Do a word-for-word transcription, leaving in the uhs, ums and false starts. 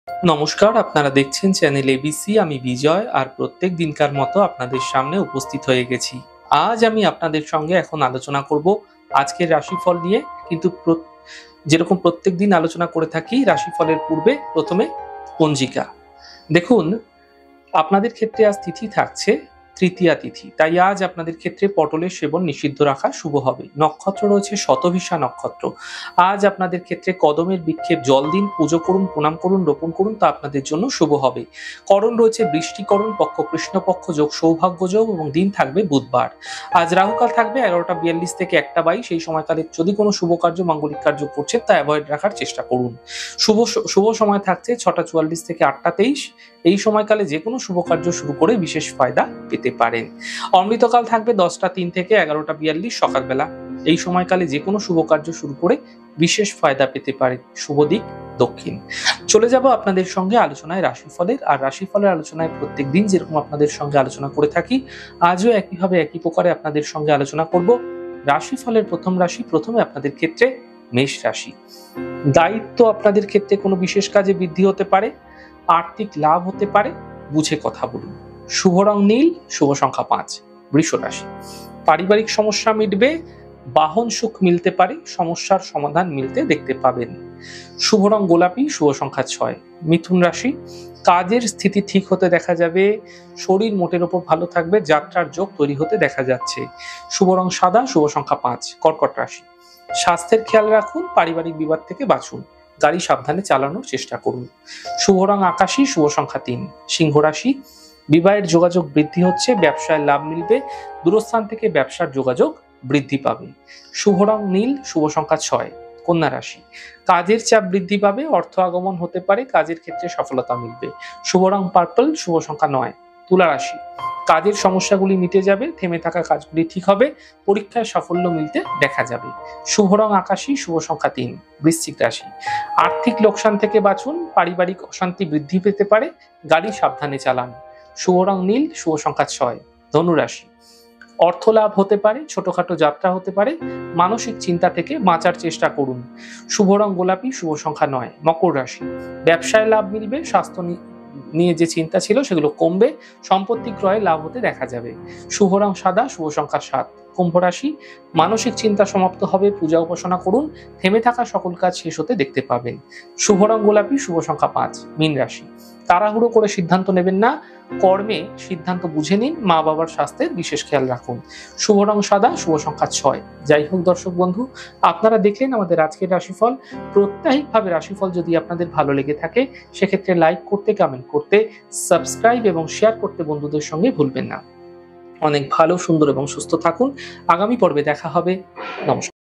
নমস্কার, আপনারা দেখছেন চ্যানেল এবিসি। আমি বিজয়, আর প্রত্যেক দিনকার মতো আপনাদের সামনে উপস্থিত হয়ে গেছি। আজ আমি আপনাদের সঙ্গে এখন আলোচনা করব আজকের রাশিফল নিয়ে। কিন্তু প্র- যেরকম প্রত্যেক দিন আলোচনা করে থাকি, রাশিফলের পূর্বে প্রথমে পঞ্জিকা দেখুন। আপনাদের ক্ষেত্রে আজ তিথি থাকছে তৃতীয়া তিথি, তাই আজ আপনাদের ক্ষেত্রে পটলের সেবন নিষিদ্ধ রাখা শুভ হবে। নক্ষত্র রয়েছে শতভিষা নক্ষত্র। আজ আপনাদের ক্ষেত্রে কদমের বিক্ষেপ জল দিন, পুজো করুন, প্রণাম করুন, রোপণ করুন, তা আপনাদের জন্য শুভ হবে। করণ রয়েছে বৃষ্টিকরণ, পক্ষ কৃষ্ণপক্ষ যোগ, সৌভাগ্য যোগ, এবং দিন থাকবে বুধবার। আজ রাহুকাল থাকবে এগারোটা বিয়াল্লিশ থেকে একটা বাইশ। এই সময়কালে যদি কোনো শুভ কার্য মাঙ্গলিক কার্য করছেন তা অ্যাভয়েড রাখার চেষ্টা করুন। শুভ শুভ সময় থাকছে ছটা চুয়াল্লিশ থেকে আটটা তেইশ। এই সময়কালে যে কোনো শুভ কার্য শুরু করে বিশেষ ফায়দা পেতে পারেন। অমৃতকাল থাকবে দশটা তিন থেকে এগারোটা বিয়াল্লিশ সকালবেলা। এই সময়কালে যে কোনো শুভ কার্য শুরু করে বিশেষ ফায়দা পেতে পারেন। শুভ দিক দক্ষিণ। চলে যাব আপনাদের সঙ্গে আলোচনায় রাশিফলের। আর রাশিফলের আলোচনায় প্রত্যেক দিন যেরকম আপনাদের সঙ্গে আলোচনা করে থাকি, আজও একইভাবে একই প্রকারে আপনাদের সঙ্গে আলোচনা করব। রাশিফলের প্রথম রাশি, প্রথমে আপনাদের ক্ষেত্রে মেষ রাশি। দায়িত্ব আপনাদের ক্ষেত্রে কোনো বিশেষ কাজে বৃদ্ধি হতে পারে, আর্থিক লাভ হতে পারে, বুঝে কথা বলুন। শুভ রং নীল, শুভ সংখ্যা পাঁচ। বৃষ রাশি। পারিবারিক সমস্যা মিটবে, বাহন সুখ মিলতে পারে, সমস্যার সমাধান মিলতে দেখতে পাবেন। শুভ রং গোলাপি, শুভ সংখ্যা ছয়। মিথুন রাশি। কাজের স্থিতি ঠিক হতে দেখা যাবে, শরীর মোটের ওপর ভালো থাকবে, যাত্রার যোগ তৈরি হতে দেখা যাচ্ছে। শুভ রং সাদা, শুভ সংখ্যা পাঁচ। কর্কট রাশি। স্বাস্থ্যের খেয়াল রাখুন, পারিবারিক বিবাদ থেকে বাঁচুন, গাড়ি সাবধানে চালানোর চেষ্টা করুন। শুভ রং আকাশী, শুভ সংখ্যা তিন। সিংহ রাশি। বিবাহের যোগাযোগ বৃদ্ধি হচ্ছে, ব্যবসায় লাভ মিলবে, দূরস্থান থেকে ব্যবসার যোগাযোগ বৃদ্ধি পাবে। শুভ রং নীল, শুভ সংখ্যা ছয়। কন্যা রাশি। কাজের চাপ বৃদ্ধি পাবে, অর্থ আগমন হতে পারে, কাজের ক্ষেত্রে সফলতা মিলবে। শুভ রং পার্পল, শুভ সংখ্যা নয়। তুলা রাশি। কাজের সমস্যাগুলি মিটে যাবে, থেমে থাকা কাজগুলি ঠিক হবে, পরীক্ষায় সাফল্য মিলতে দেখা যাবে। শুভ রং আকাশী, শুভ সংখ্যা তিন। বৃশ্চিক রাশি। আর্থিক লোকসান থেকে বাঁচুন, পারিবারিক অশান্তি বৃদ্ধি পেতে পারে, গাড়ি সাবধানে চালান। শুভ রং নীল, শুভ সংখ্যা ছয়। ধনু রাশি। অর্থ লাভ হতে পারে, ছোটখাটো যাত্রা হতে পারে, মানসিক চিন্তা থেকে বাঁচার চেষ্টা করুন। শুভ রং গোলাপি, শুভ সংখ্যা নয়। মকর রাশি। ব্যবসায় লাভ মিলবে, স্বাস্থ্য নিয়ে যে চিন্তা ছিল সেগুলো কমবে, সম্পত্তি ক্রয়ে লাভ হতে দেখা যাবে। শুভ রং সাদা, শুভ সংখ্যা সাত। কুম্ভ রাশি। মানসিক চিন্তা সমাপ্ত হবে, পূজা উপাসনা করুন, থেমে থাকা সকল কাজ শেষ হতে দেখতে পাবেন। শুভ রং গোলাপি, শুভ সংখ্যা পাঁচ। মীন রাশি। তাড়াহুড়ো করে সিদ্ধান্ত নেবেন না, কর্মে সিদ্ধান্ত বুঝে নিন, মা বাবার স্বাস্থ্যের বিশেষ খেয়াল রাখুন। শুভ রং সাদা, শুভ সংখ্যা ছয়। যাই হোক দর্শক বন্ধু, আপনারা দেখলেন আমাদের আজকের রাশিফল। প্রত্যাহিকভাবে রাশিফল যদি আপনাদের ভালো লেগে থাকে, সেক্ষেত্রে লাইক করতে, কমেন্ট করতে, সাবস্ক্রাইব এবং শেয়ার করতে বন্ধুদের সঙ্গে ভুলবেন না। অনেক ভালো, সুন্দর এবং সুস্থ থাকুন। আগামী পর্বে দেখা হবে। নমস্কার।